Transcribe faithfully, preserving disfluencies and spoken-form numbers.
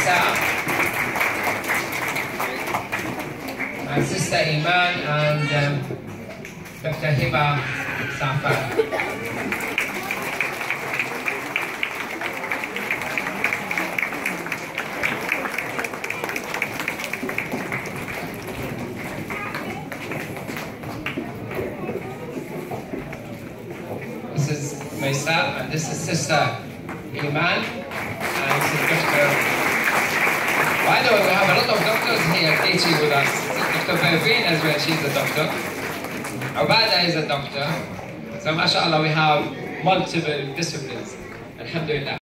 Maisa, and Sister Iman, and um, Doctor Hiba Safar. This is Maisa, and this is Sister Iman, and this is Doctor By the way, we have a lot of doctors here teaching with us. Doctor Perveen as well, she's a doctor. Ubada is a doctor. So mashallah, we have multiple disciplines. Alhamdulillah.